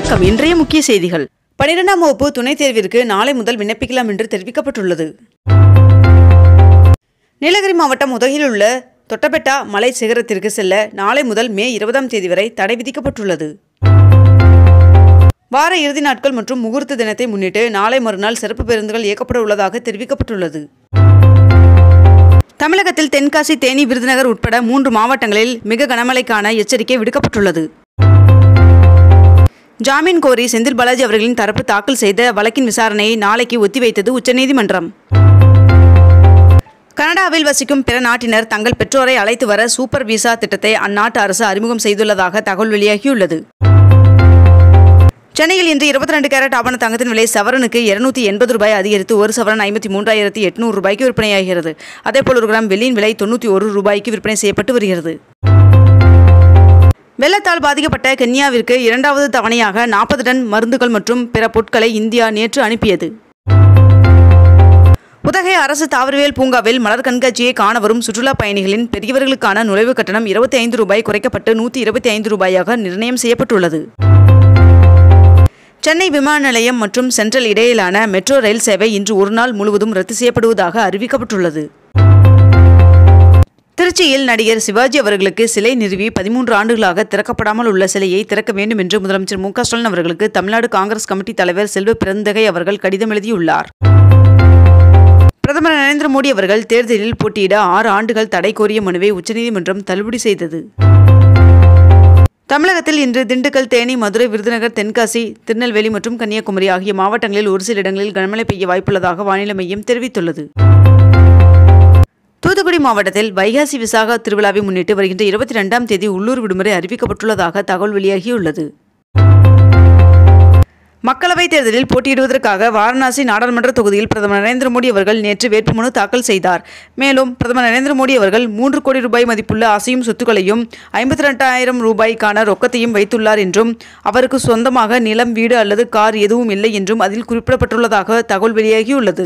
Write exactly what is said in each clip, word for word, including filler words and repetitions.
வணக்கம். இன்றைய முக்கிய செய்திகள். பன்னிரண்டாம் வகுப்பு துணைத் தேர்விற்கு நாளை முதல் விண்ணப்பிக்கலாம் என்று தெரிவிக்கப்பட்டுள்ளது. நீலகிரி மாவட்டம் உதகையில் உள்ள தொட்டபெட்டா மலை சிகரத்திற்கு செல்ல நாளை முதல் மே இருபதாம் தேதி வரை தடை விதிக்கப்பட்டுள்ளது. வார இறுதி நாட்கள் மற்றும் முகூர்த்த தினத்தை முன்னிட்டு நாளை மறுநாள் சிறப்பு பேருந்துகள் இயக்கப்பட உள்ளதாக தெரிவிக்கப்பட்டுள்ளது. தமிழகத்தில் தென்காசி, தேனி, விருதுநகர் உட்பட மூன்று மாவட்டங்களில் மிக கனமழைக்கான எச்சரிக்கை விடுக்கப்பட்டுள்ளது. ஜாமீன் கோரி செந்தில் பாலாஜி அவர்களின் தரப்பு தாக்கல் செய்த வழக்கின் விசாரணையை நாளைக்கு ஒத்திவைத்தது உச்சநீதிமன்றம். கனடாவில் வசிக்கும் பிற நாட்டினர் தங்கள் பெற்றோரை அழைத்து வர சூப்பர் விசா திட்டத்தை அந்நாட்டு அரசு அறிமுகம் செய்துள்ளதாக தகவல் வெளியாகியுள்ளது. சென்னையில் இன்று இருபத்தி ரெண்டு கேரட் ஆபண தங்கத்தின் விலை சவரனுக்கு இருநூத்தி எண்பது ரூபாய் அதிகரித்து ஒரு சவரன் ஐம்பத்தி மூன்றாயிரத்தி எட்நூறு ரூபாய்க்கு விற்பனையாகிறது. அதேபோல் ஒரு கிராம் வெள்ளியின் விலை தொண்ணூற்றி ஒரு ரூபாய்க்கு விற்பனை செய்யப்பட்டு வருகிறது. வெள்ளத்தால் பாதிக்கப்பட்ட கென்யாவிற்கு இரண்டாவது தவணையாக நாற்பது டன் மருந்துகள் மற்றும் பிற பொருட்களை இந்தியா நேற்று அனுப்பியது. உதகை அரசு தாவரவியல் பூங்காவில் மலர் கண்காட்சியை காண வரும் சுற்றுலா பயணிகளின் பெரியவர்களுக்கான நுழைவு கட்டணம் இருபத்தி ஐந்து ரூபாய் குறைக்கப்பட்டு நூற்றி இருபத்தி ஐந்து ரூபாயாக நிர்ணயம் செய்யப்பட்டுள்ளது. சென்னை விமான நிலையம் மற்றும் சென்ட்ரல் இடையிலான மெட்ரோ ரயில் சேவை இன்று ஒரு நாள் முழுவதும் ரத்து செய்யப்படுவதாக அறிவிக்கப்பட்டுள்ளது. திருச்சியில் நடிகர் சிவாஜி அவர்களுக்கு சிலை நிறுவி பதிமூன்று ஆண்டுகளாக திறக்கப்படாமல் உள்ள சிலையை திறக்க வேண்டும் என்று முதலமைச்சர் மு க ஸ்டாலின் அவர்களுக்கு தமிழ்நாடு காங்கிரஸ் கமிட்டி தலைவர் செல்வ பெருந்தகை அவர்கள் கடிதம் எழுதியுள்ளார். பிரதமர் நரேந்திர மோடி அவர்கள் தேர்தலில் போட்டியிட ஆறு ஆண்டுகள் தடை கோரிய மனுவை உச்சநீதிமன்றம் தள்ளுபடி செய்தது. தமிழகத்தில் இன்று திண்டுக்கல், தேனி, மதுரை, விருதுநகர், தென்காசி, திருநெல்வேலி மற்றும் கன்னியாகுமரி ஆகிய மாவட்டங்களில் ஒரு சில இடங்களில் கனமழை பெய்ய வாய்ப்புள்ளதாக வானிலை மையம் தெரிவித்துள்ளது. தூத்துக்குடி மாவட்டத்தில் வைகாசி விசாக திருவிழாவை முன்னிட்டு வருகின்ற இருபத்தி இரண்டாம் தேதி உள்ளூர் விடுமுறை அறிவிக்கப்பட்டுள்ளதாக தகவல் வெளியாகியுள்ளது. மக்களவைத் தேர்தலில் போட்டியிடுவதற்காக வாரணாசி நாடாளுமன்ற தொகுதியில் பிரதமர் நரேந்திர மோடி அவர்கள் நேற்று வேட்புமனு தாக்கல் செய்தார். மேலும் பிரதமர் நரேந்திர மோடி அவர்கள் மூன்று கோடி ரூபாய் மதிப்புள்ள அசையும் சொத்துக்களையும் ஐம்பத்தி இரண்டாயிரம் ரூபாய்க்கான ரொக்கத்தையும் வைத்துள்ளார் என்றும் அவருக்கு சொந்தமாக நிலம், வீடு அல்லது கார் எதுவும் இல்லை என்றும் அதில் குறிப்பிடப்பட்டுள்ளதாக தகவல் வெளியாகியுள்ளது.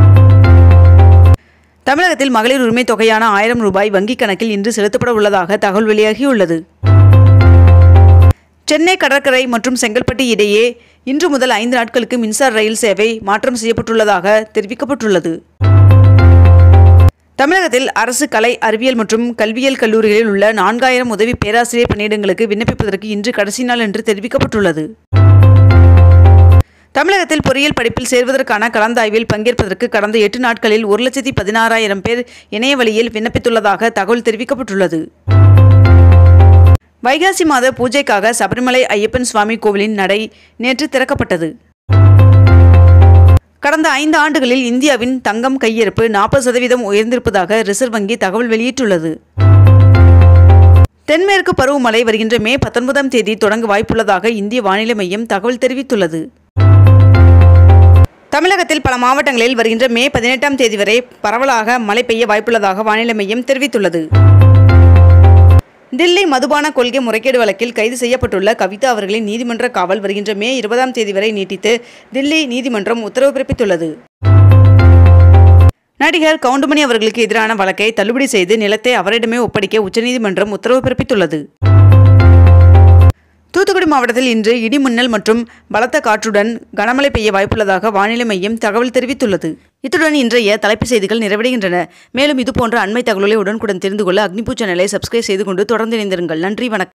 தமிழகத்தில் மகளிர் உரிமை தொகையான ஆயிரம் ரூபாய் வங்கிக் கணக்கில் இன்று செலுத்தப்பட உள்ளதாக தகவல் வெளியாகியுள்ளது. சென்னை கடற்கரை மற்றும் செங்கல்பட்டு இடையே இன்று முதல் ஐந்து நாட்களுக்கு மின்சார ரயில் சேவை மாற்றம் செய்யப்பட்டுள்ளதாக தெரிவிக்கப்பட்டுள்ளது. தமிழகத்தில் அரசு கலை, அறிவியல் மற்றும் கல்வியியல் கல்லூரிகளில் உள்ள நான்காயிரம் உதவி பேராசிரியர் பணியிடங்களுக்கு விண்ணப்பிப்பதற்கு இன்று கடைசி நாள் என்று தெரிவிக்கப்பட்டுள்ளது. தமிழகத்தில் பொறியியல் படிப்பில் சேர்வதற்கான கலந்தாய்வில் பங்கேற்பதற்கு கடந்த எட்டு நாட்களில் ஒரு லட்சத்தி பதினாறாயிரம் பேர் இணைய வழியில் விண்ணப்பித்துள்ளதாக தகவல் தெரிவிக்கப்பட்டுள்ளது. வைகாசி மாத பூஜைக்காக சபரிமலை ஐயப்பன் சுவாமி கோவிலின் நடை நேற்று திறக்கப்பட்டது. கடந்த ஐந்து ஆண்டுகளில் இந்தியாவின் தங்கம் கையிருப்பு நாற்பது சதவீதம் உயர்ந்திருப்பதாக ரிசர்வ் வங்கி தகவல் வெளியிட்டுள்ளது. தென்மேற்கு பருவமழை வருகின்ற மே பத்தொன்பதாம் தேதி தொடங்க வாய்ப்புள்ளதாக இந்திய வானிலை மையம் தகவல் தெரிவித்துள்ளது. தமிழகத்தில் பல மாவட்டங்களில் வருகின்ற மே பதினெட்டாம் தேதி வரை பரவலாக மழை பெய்ய வாய்ப்புள்ளதாக வானிலை மையம் தெரிவித்துள்ளது. தில்லி மதுபான கொள்கை முறைகேடு வழக்கில் கைது செய்யப்பட்டுள்ள கவிதா அவர்களின் நீதிமன்ற காவல் வருகின்ற மே இருபதாம் தேதி வரை நீட்டித்து தில்லி நீதிமன்றம் உத்தரவு பிறப்பித்துள்ளது. நடிகர் கவுண்டமணி அவர்களுக்கு எதிரான வழக்கை தள்ளுபடி செய்து நிலத்தை அவரிடமே ஒப்படைக்க உச்சநீதிமன்றம் உத்தரவு பிறப்பித்துள்ளது. தூத்துக்குடி மாவட்டத்தில் இன்று இடி மின்னல் மற்றும் பலத்த காற்றுடன் கனமழை பெய்ய வாய்ப்புள்ளதாக வானிலை மையம் தகவல் தெரிவித்துள்ளது. இத்துடன் இன்றைய தலைப்புச் செய்திகள் நிறைவடைகின்றன. மேலும் இதுபோன்ற அண்மை தகவல்களை உடனுக்குடன் தெரிந்து கொள்ள அக்னிபூ சேனலை சப்ஸ்கிரைப் செய்து கொண்டு தொடர்ந்து இணைந்திருங்கள். நன்றி, வணக்கம்.